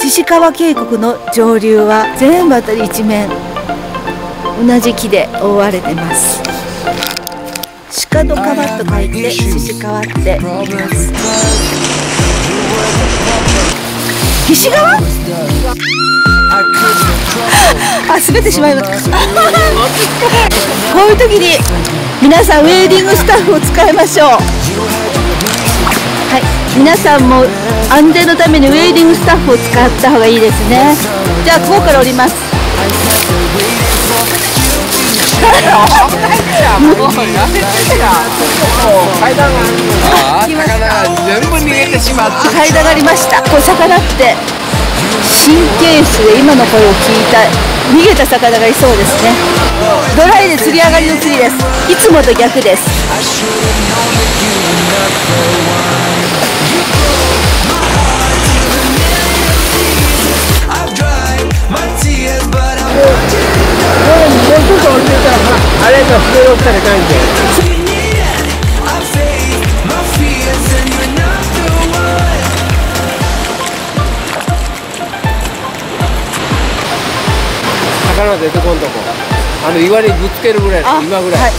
獅子川渓谷の上流は全部あたり一面同じ木で覆われてます。鹿の川と書いて獅子川って言います。菱川？あ、滑ってしまいました。こういう時に皆さんウェーディングスタッフを使いましょう。はい、皆さんも安全のためにウェーディングスタッフを使った方がいいですね。じゃあここから降ります。もうやめてや。階段があるの。魚が全部逃げてしまって。階段がありました。こう魚って神経質で今の声を聞いた逃げた魚がいそうですね。ドライで釣り上がりの釣りです。いつもと逆です。あれが笛をしたら関係。魚出てこんとこ。岩にぶつけるぐらい、今ぐらい。はい、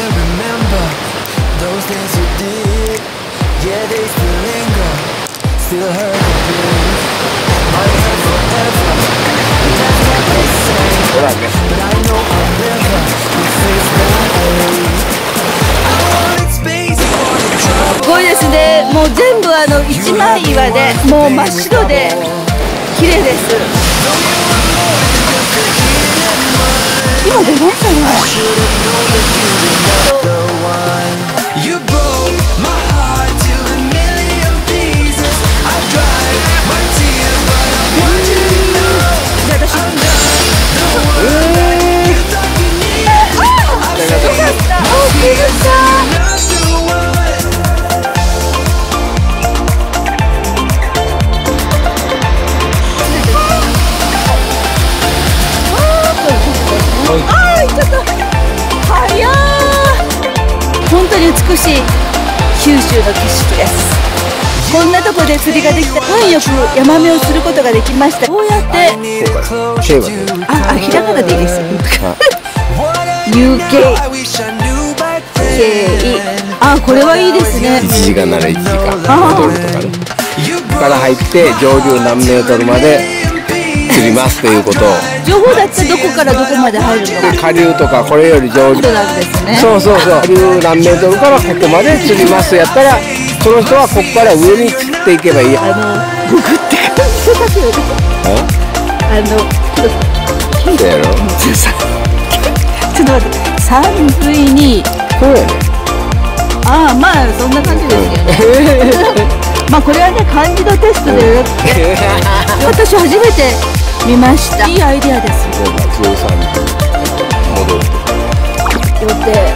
ほらね。すごいですね。もう全部一枚岩でもう真っ白で綺麗です。今出ましたね。本当に美しい九州の景色です。こんなとこで釣りができて運よくヤマメをすることができました。こうやってひらがなでいいです。UK これはいいですね。1時間なら1時間戻るとかね。から入って上流何メートルまで釣りますということを。情報だってどこからどこまで入るのか。下流とかこれより上流なんですね。そうそうそう。下流何メートルからここまで釣りますやったら、その人はここから上に釣っていけばいい。ググって感じだけど。聞いたやろ。ちょっと待って。3類に。こうやね。まあそんな感じですよね。まあこれはね漢字のテストで私初めて見ました。いいアイディアです。13時戻る予定。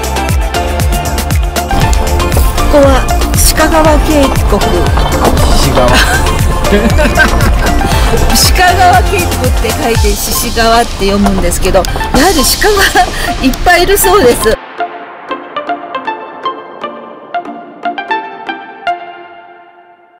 ここは鹿川渓谷。鹿川渓谷って書いて獅子川って読むんですけど、やはり鹿がいっぱいいるそうです。